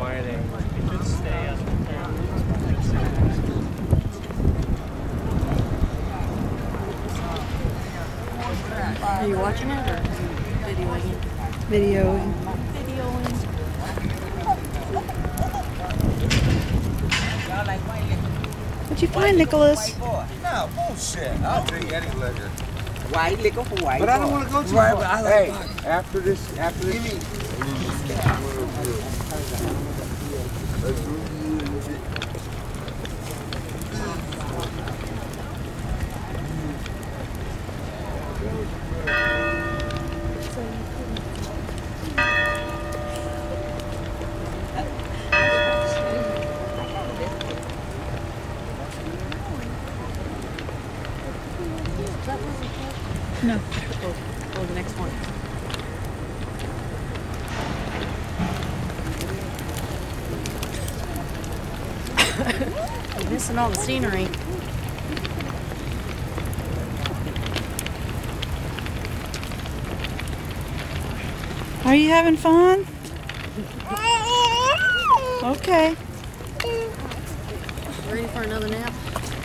whining. Are you watching it or videoing it? Videoing. Videoing. What'd you find, Nicholas? No, bullshit. I'll drink any liquor. White liquor for white. But I don't want to go too right, far. I Hey, like after this. No. Oh, the next one. You're missing all the scenery. Are you having fun? Okay. Ready for another nap?